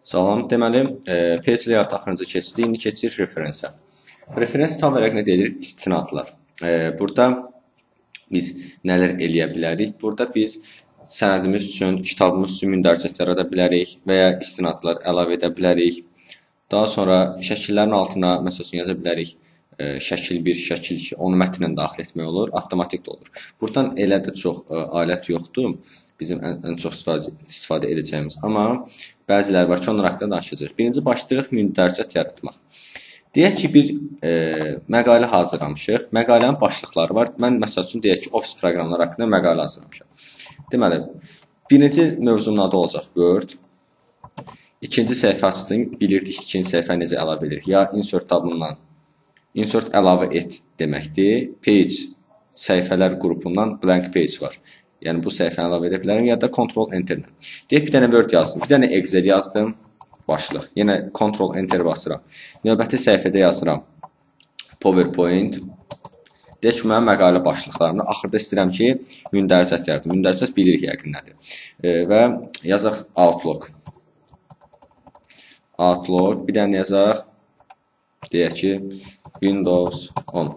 Salam, deməli, page layout axırıncı keçdi, indi keçir referensə. Referens tam olaraq nə deyilir? İstinadlar. Burada biz nələr eləyə bilərik? Burada biz sənədimiz üçün, kitabımız üçün mündərcətlər edə bilərik və ya istinadlar əlavə edə bilərik. Daha sonra şəkillərin altına, məsəl üçün, yaza bilərik. Şəkil 1, şəkil 2, onu mətnlə daxil etmək olur, avtomatik də olur. Buradan elə də çox alət yoxdur, bizim ən çox istifadə edəcəyimiz. Amma bəziləri var ki, onlar haqqında danışacaq. Birinci başlayırıq mündərcət yaratmaq. Deyək ki, bir məqalə hazırlamışıq. Məqalənin başlıqları var. Mən, məsəl üçün, deyək ki, ofis proqramları haqqında məqalə hazırlamışam. Deməli, birinci mövzunun adı olacaq Word. İkinci səhifə açdım, bilirdik ikinci səhifə necə əlavə edirik. Ya insert tabından insert əlavə et deməkdir. Page səhifələr qrupundan blank page var. Yəni bu səhifəni əlavə edə bilərəm ya da Ctrl Enter ilə. Deyək bir dənə Word yazdım, bir dənə Excel yazdım, başlıq. Yenə Ctrl Enter basıram. Növbəti səhifədə yazıram PowerPoint. Deyək ki, mənim məqalə başlıqlarını axırda istəyirəm ki, mündərcət yaradım. Mündərcət bilirik yəqin nədir. Və yazaq Outlook. Outlook, bir dənə yazaq, deyək ki, Windows 10.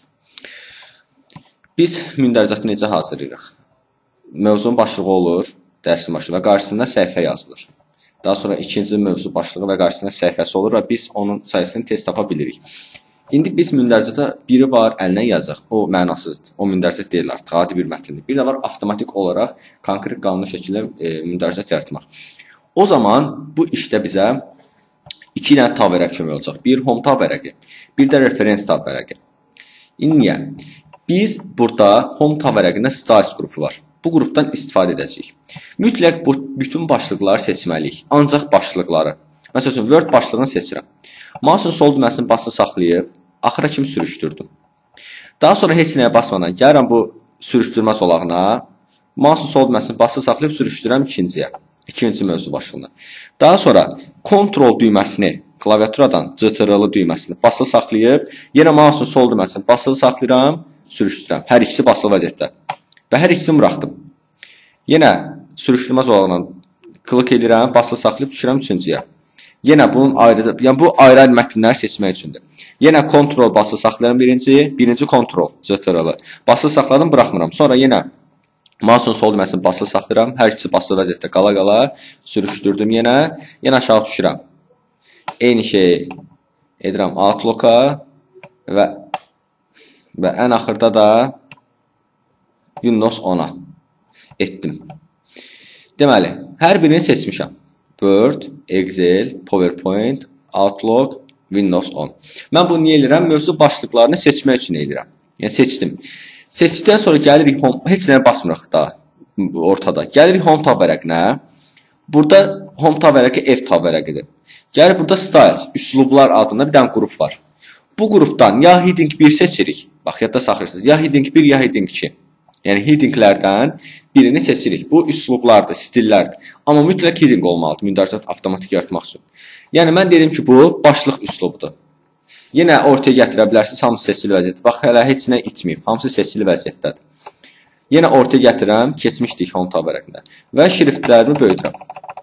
Biz mündərcəti necə hazırlayırıq? Mövzunun başlığı olur, dərsin başlığı və qarşısında səhifə yazılır. Daha sonra ikinci mövzu başlığı və qarşısında səhifəsi olur və biz onun sayısını tez tapa bilirik. İndi biz mündərcətə biri var, əlinə yazaq. O mənasızdır. O mündərcət deyil artıq, adi bir mətndir. Bir də var, avtomatik olaraq konkret qanuni şəkildə mündərcət yaratmaq. O zaman bu işdə bizə iki dənə tab vərəqi kömək olacaq. Bir home tab vərəqi, bir də reference tab vərəqi. İndi niyə? Biz burada home tab vərəqində styles qrupu var. Bu qrupdan istifadə edəcəyik. Mütləq bütün başlıqları seçməliyik. Ancaq başlıqları. Məsəl üçün, Word başlığını seçirəm. Mouse'un sol düyməsini basılı saxlayıb, axıra kimi sürüşdürdüm. Daha sonra heç nəyə basmadan gəlirəm bu sürüşdürmə solağına. Mouse'un sol düyməsini basılı saxlayıb sürüşdürürəm ikinciyə. İkinci mövzu başlığına. Daha sonra Ctrl düyməsini, klaviaturadan Ctrl düyməsini basılı saxlayıb, yenə mouse'un sol düyməsini basılı saxlayıram, sürüşdürürəm. Hər ikisi basılı vəziyyətdə. Və hər ikisini buraxdım. Yenə sürüşdürmə zolağından klik edirəm, basılı saxlayıb düşürəm üçüncüyə. Yenə bunun ayrı, yəni bu ayrı mətnləri seçmək üçündür. Yenə Ctrl basılı saxlayıram birinci Ctrl, Ctrl. Basılı saxladım, buraxmıram. Sonra yenə mouse'un sol düyməsini basılı saxlayıram, hər ikisi basılı vəziyyətdə qala-qala sürüşdürdüm yenə aşağı düşürəm. Eyni şey edirəm Outlook-a və ən axırda da Windows 10-a etdim. Deməli, hər birini seçmişəm. Word, Excel, PowerPoint, Outlook, Windows 10. Mən bunu niyə edirəm? Mövzu başlıqlarını seçmək üçün edirəm. Yəni seçdim. Seçdikdən sonra gəlirik home, heç nəyə basmırıq da ortada. Gəlirik home tab vərəqinə. Burada home tab vərəqi F tab vərəqidir. Gəlir burada styles, üslublar adında bir dənə qrup var. Bu qrupdan ya heading 1 seçirik. Bax, yadda saxlayırsınız. Ya heading 1, ya heading 2. Yəni headinglərdən birini seçirik. Bu üslublardır, stillərdir. Amma mütləq heading olmalıdır mündərcət avtomatik yaratmaq üçün. Yəni mən dedim ki, bu başlıq üslubudur. Yenə ortaya gətirə bilərsiniz, hamısı seçili vəziyyətdə. Bax, hələ heç nə itməyib, hamısı seçili vəziyyətdədir. Yenə ortaya gətirəm, keçmişdik home tab vərəqində və şriftlərimi böyüdürəm.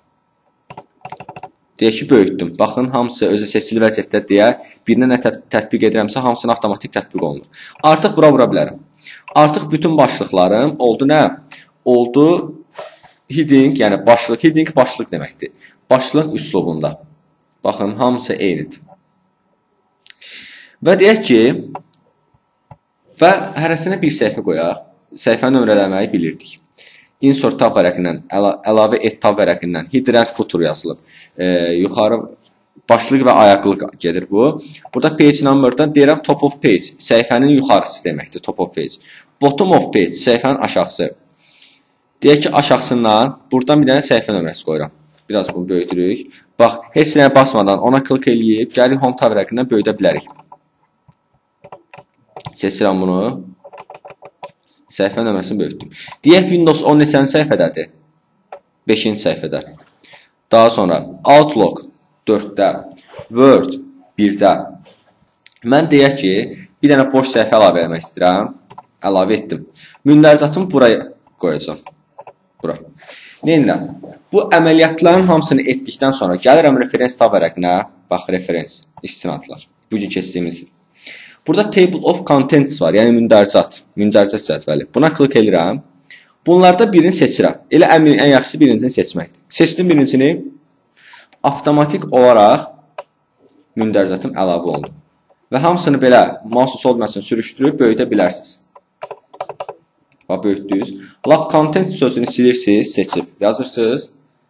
Deyək ki, böyütdüm. Baxın, hamısı özü seçili vəziyyətdə deyə birinə nə tətbiq edirəmsə, hamısını avtomatik tətbiq olunur. Artıq bura vura bilərəm. Artıq bütün başlıqlarım oldu nə? Oldu heading, yəni başlıq. Heading başlıq deməkdir. Başlıq üslubunda. Baxın, hamısı eynidir. Və deyək ki, və hərəsinə bir səhifə qoyaq. Səhifəni nömrələməyi bilirdik. Insert tab vərəqindən, əlavə et tab vərəqindən, header and footer yazılıb. Yuxarı başlıq və ayaqlıq gedir bu. Burada page number'dan deyirəm top of page. Səhifənin yuxarısı deməkdir, top of page. Bottom of page, səhifənin aşağısı. Deyək ki, aşağısından buradan bir dənə səhifə nömrəsi qoyuram. Biraz bunu böyüdürük. Bax, heç nəyə basmadan ona klik eləyib, gəlir home tab vərəqindən böyüdə bilərik. Seçirəm bunu. Səhifə nömrəsini böyütdüm. Deyək Windows 10 neçənci səhifədədir? 5-ci səhifədə. Daha sonra Outlook 4-də, Word 1-də. Mən deyək ki, bir dənə boş səhifə əlavə etmək istəyirəm. Əlavə etdim. Mündərcətimi buraya qoyacağım. Bura. Neyinirəm? Bu əməliyyatların hamısını etdikdən sonra gəlirəm referens tab vərəqinə. Bax, referens, istinadlar. Bugün keçdiyimiz. Burada table of contents var, yəni mündəricət cədvəli. Buna klik edirəm. Bunlarda birini seçirəm. Elə ən yaxşısı birincini seçməkdir. Seçdim birincini. Avtomatik olaraq mündəricətim əlavə olundu. Və hamısını belə mouse sol düyməsini sürüşdürüb böyüdə bilərsiniz. Böyütdünüz. Lab content sözünü silirsiniz, seçib yazırsınız.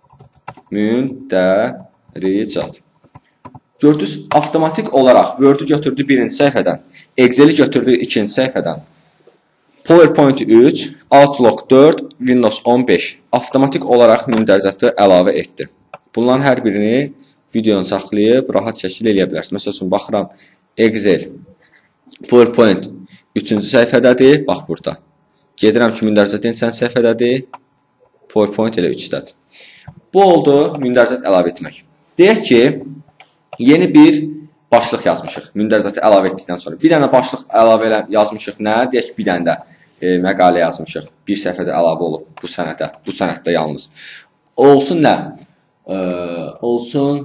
Mündəricət. Gördünüz, avtomatik olaraq Word-ü götürdü birinci səhifədən, Excel-i götürdü ikinci səhifədən, PowerPoint 3, Outlook 4, Windows 15 avtomatik olaraq mündəricəti əlavə etdi. Bunların hər birini videonu saxlayıb rahat şəkildə eləyə bilərsiniz. Məsəl üçün, baxıram, Excel, PowerPoint 3-cü səhifədədir, bax burada. Gedirəm ki, mündəricətin neçənci səhifədədir, PowerPoint elə 3-dədir. Bu oldu mündəricət əlavə etmək. Deyək ki, yeni bir başlıq yazmışıq, mündəricəti əlavə etdikdən sonra. Bir dənə başlıq əlavə yazmışıq, nə? Deyək ki, bir dənə də məqalə yazmışıq. Bir səhifədə əlavə olub bu sənətdə yalnız. Olsun nə? Olsun,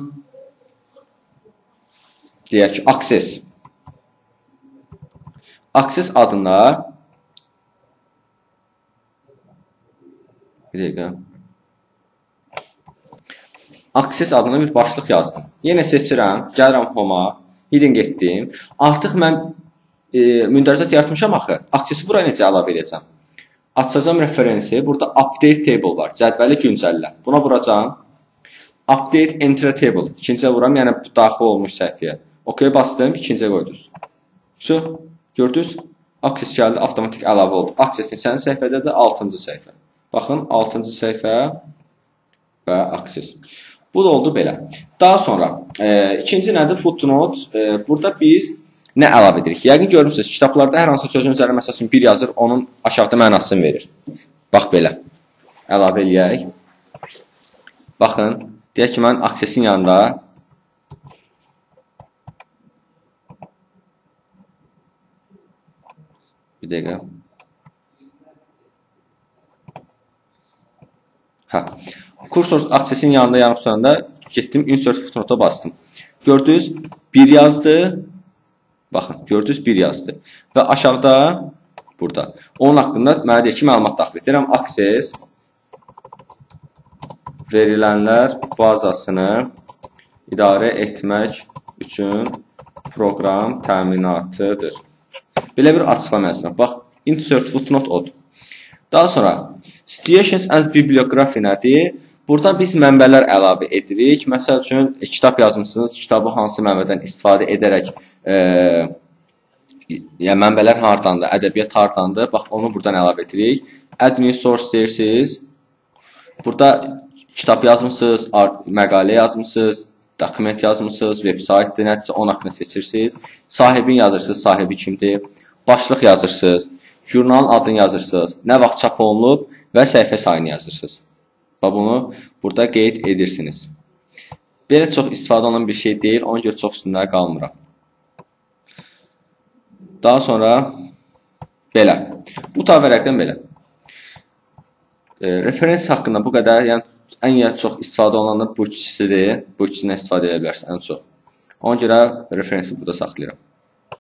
deyək ki, Access. Access adında bir dəqiqə. Access adına bir başlıq yazdım. Yenə seçirəm, gəlirəm Home-a, Heading etdim. Artıq mən mündəricət yaratmışam axı. Access-i buraya necə əlavə edəcəm? Açacağım referensi, burada Update Table var, cədvəli güncəllə. Buna vuracağım. Update Enter Table. İkinciyə vuram, yəni daxil olmuş səhifəyə. OK bastım, ikinciyə qoydunuz. Gördünüz? Access gəldi, avtomatik əlavə oldu. Access neçənci səhifədədir? 6-cı səhifə. Baxın, 6-cı səhifə və Access. Bu da oldu belə. Daha sonra, ikinci nədir? Footnotes. Burada biz nə əlavə edirik? Yəqin görmüsünüz, kitablarda hər hansı sözün üzərində məsəl üçün bir yazır, onun aşağıda mənasını verir. Bax belə. Əlavə eləyək. Baxın, deyək ki, mən Access-in yanında bir dəqiqə. Kursor Access-in yanında yanıb sonunda getdim, Insert Footnote-a bastım. Gördünüz, bir yazdı. Baxın, gördünüz, bir yazdı. Və aşağıda, burada, onun haqqında mənə deyək ki, məlumat daxil edirəm. Access verilənlər bazasını idarə etmək üçün proqram təminatıdır. Belə bir açıqlama yazıram. Bax, Insert Footnote odur. Daha sonra, Citations and Bibliography nədir? Burada biz mənbələr əlavə edirik. Məsəl üçün, kitab yazmışsınız, kitabı hansı mənbədən istifadə edərək, yəni mənbələr hardandır, ədəbiyyat hardandır, bax, onu buradan əlavə edirik. Add new source deyirsiniz. Burada kitab yazmışsınız, məqalə yazmışsınız, dokument yazmışsınız, websaytdir, nəticə, onun haqqını seçirsiniz. Sahibin yazırsınız, sahibi kimdir? Başlıq yazırsınız, jurnalın adını yazırsınız, nə vaxt çap olunub və səhifə sayını yazırsınız. Və bunu burada qeyd edirsiniz. Belə çox istifadə olunan bir şey deyil, ona görə çox üstündə qalmıram. Daha sonra belə. Bu tab vərəqdən belə. Referens haqqında bu qədər, yəni ən çox istifadə olunan bu ikisidir. Bu ikisindən istifadə edə bilərsiniz ən çox. Ona görə referensi burada saxlayıram.